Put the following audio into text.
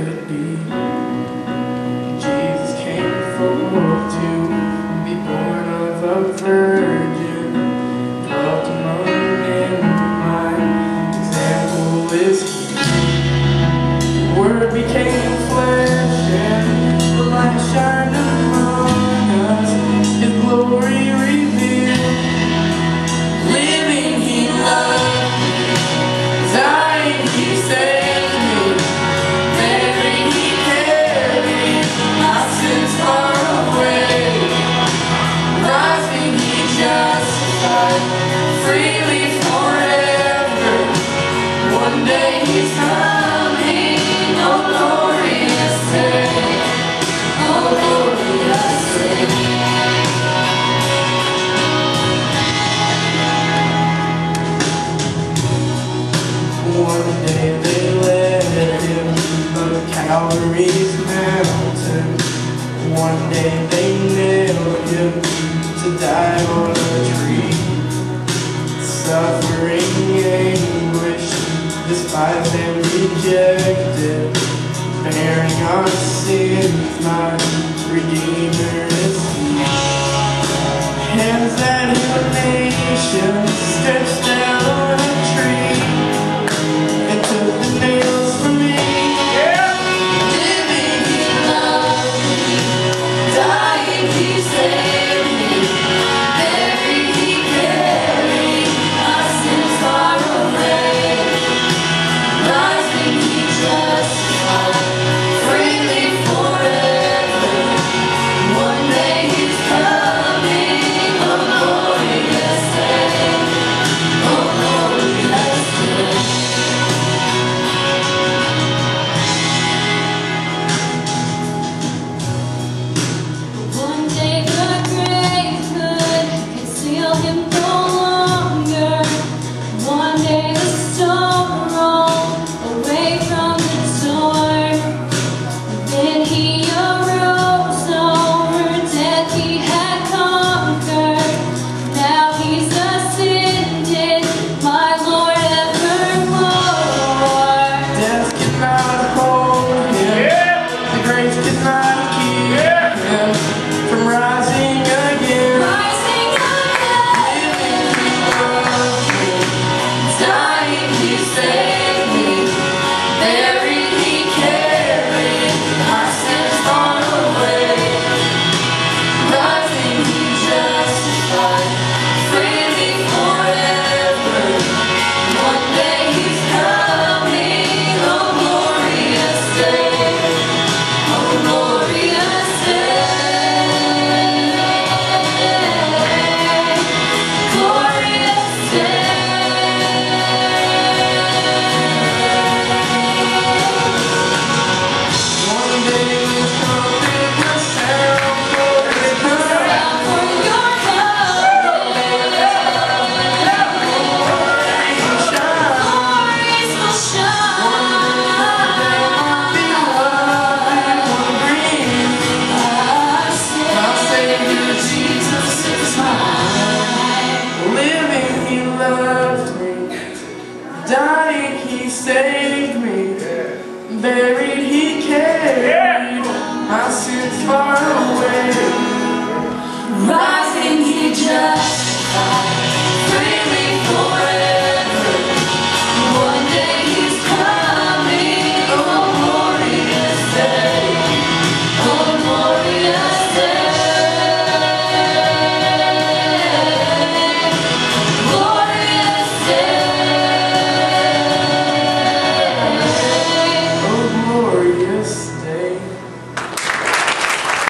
could be. Jesus came to be born of a virgin, dwelt among men. My example is He. The Word became flesh, and the light shined among us. His glory revealed. Living He loved me, dying He saved me, buried He carried my sins far away, rising He justified freely forever. One day He's coming, oh glorious day, oh glorious day. One day they led Him up Calvary's mountain. One day they nailed Him to die on a tree. Suffering, anguish, despised and rejected, bearing our sins, my Redeemer is He. Hands that heal nations stretched out on a tree, and took the nails from me. Living He loved me, dying He saved me, buried He carried my sins far away, rising He justified freely forever. One day He's coming, oh glorious day, oh glorious day. One day the grave could conceal Him no longer. One day the stone rolled away from the door. Then He arose, over death He had conquered. Now He's ascended, my Lord evermore. Death cannot hold Him, the grave cannot keep Him from rising again. Rising again, Living He loved me, dying He saved me, buried He carried our sins far away, rising He justified freely forever. one day He's coming, oh glorious day, oh glorious day, glorious day. One day the trumpet will sound for His Sound for your coming, glories will shine. My Savior Jesus is mine. Living He loved me, dying He saved me, buried He carried my sins far away.